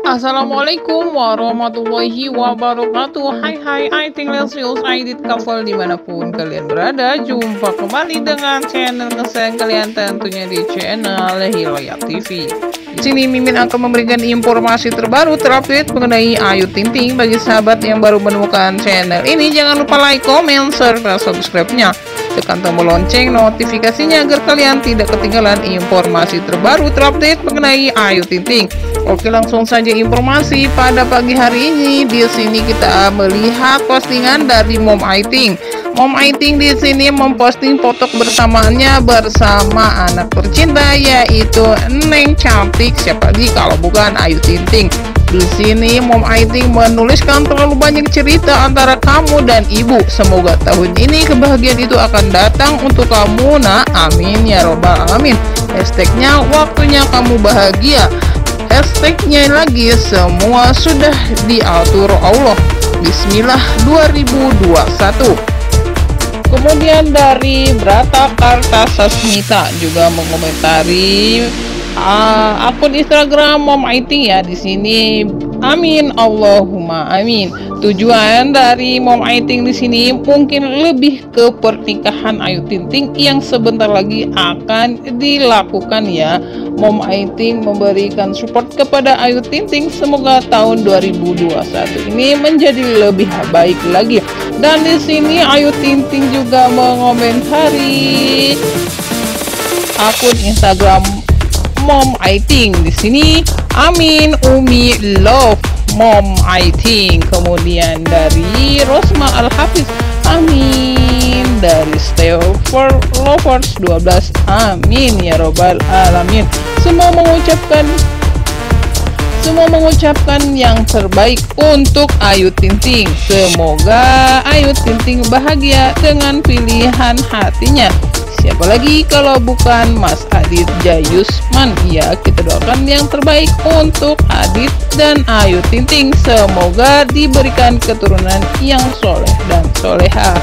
Assalamualaikum warahmatullahi wabarakatuh. Hai, I think Lesius Aidit Couple dimanapun kalian berada. Jumpa kembali dengan channel kesayangan kalian, tentunya di channel Hilayat TV. Di sini Mimin akan memberikan informasi terbaru terupdate mengenai Ayu Ting Ting. Bagi sahabat yang baru menemukan channel ini, jangan lupa like, comment, serta subscribe-nya. Tekan tombol lonceng notifikasinya agar kalian tidak ketinggalan informasi terbaru terupdate mengenai Ayu Ting Ting. Oke, langsung saja informasi pada pagi hari ini. Di sini kita melihat postingan dari Mom Ayu Ting. Mom Ayu Ting di sini memposting foto bersamaannya bersama anak tercinta, yaitu Neng Cantik. Siapa lagi kalau bukan Ayu Ting Ting. Di sini Mom Ayu Ting menuliskan terlalu banyak cerita antara kamu dan ibu. Semoga tahun ini kebahagiaan itu akan datang untuk kamu, nak. Amin ya robbal alamin. Hashtagnya waktunya kamu bahagia. Hashtagnya lagi semua sudah diatur Allah. Bismillah 2021. Kemudian dari Brata Kartasasmita juga mengomentari akun Instagram Mom Ayu Ting ya. Di sini amin Allahumma amin. Tujuan dari Mom Ayu Ting di sini mungkin lebih ke pernikahan Ayu Ting Ting yang sebentar lagi akan dilakukan ya. Mom Ayu Ting memberikan support kepada Ayu Ting Ting. Semoga tahun 2021 ini menjadi lebih baik lagi. Dan di sini Ayu Ting Ting juga mengomentari akun Instagram Mom Ayu Ting. Di sini amin Umi love Mom Ayu Ting. Kemudian dari Rosma Al Hafiz amin. Dari Stay for Lovers 12 amin ya robbal alamin. Semua mengucapkan yang terbaik untuk Ayu Ting Ting. Semoga Ayu Ting Ting bahagia dengan pilihan hatinya. Siapa lagi kalau bukan Mas Adit Jayusman. Ya, kita doakan yang terbaik untuk Adit dan Ayu Ting Ting. Semoga diberikan keturunan yang soleh dan soleha.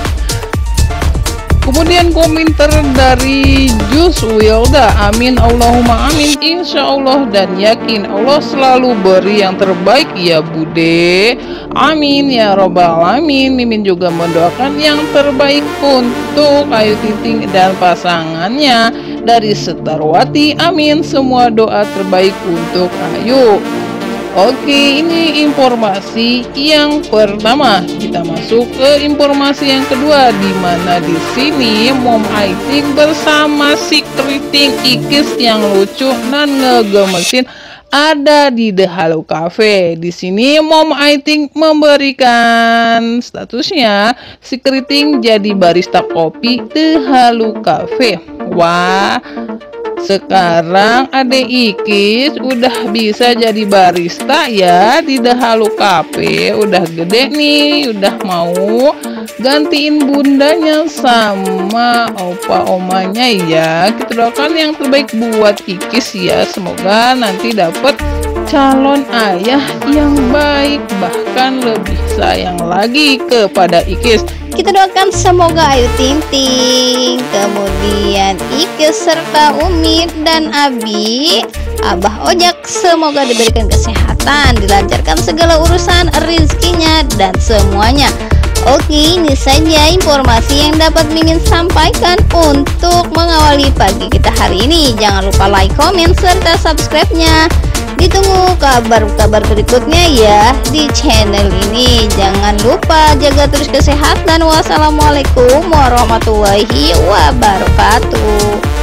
Kemudian komentar dari Jus Wilda, amin Allahumma amin, insya Allah dan yakin Allah selalu beri yang terbaik ya bude, amin ya robbal alamin. Mimin juga mendoakan yang terbaik untuk Ayu Ting Ting dan pasangannya. Dari Setarwati, amin, semua doa terbaik untuk Ayu. Oke, ini informasi yang pertama. Kita masuk ke informasi yang kedua, di mana di sini Mom Ayu Ting bersama si keriting Ikis yang lucu dan ngegemesin ada di The Halo Cafe. Di sini Mom Ayu Ting memberikan statusnya si keriting jadi barista kopi The Halo Cafe. Wah, sekarang adek Ikis udah bisa jadi barista ya di The Halo Cafe. Udah gede nih, udah mau gantiin bundanya sama opa omanya ya. Kita doakan yang terbaik buat Ikis ya. Semoga nanti dapet calon ayah yang baik, bahkan lebih sayang lagi kepada Ikis. Kita doakan semoga Ayu Ting Ting, kemudian Ikis serta Umi dan Abi, Abah Ojak semoga diberikan kesehatan, dilancarkan segala urusan rezekinya dan semuanya. Oke, ini saja informasi yang dapat Mimin sampaikan untuk mengawali pagi kita hari ini. Jangan lupa like, comment, serta subscribe-nya. Ditunggu kabar-kabar berikutnya ya di channel ini. Jangan lupa jaga terus kesehatan. Wassalamualaikum warahmatullahi wabarakatuh.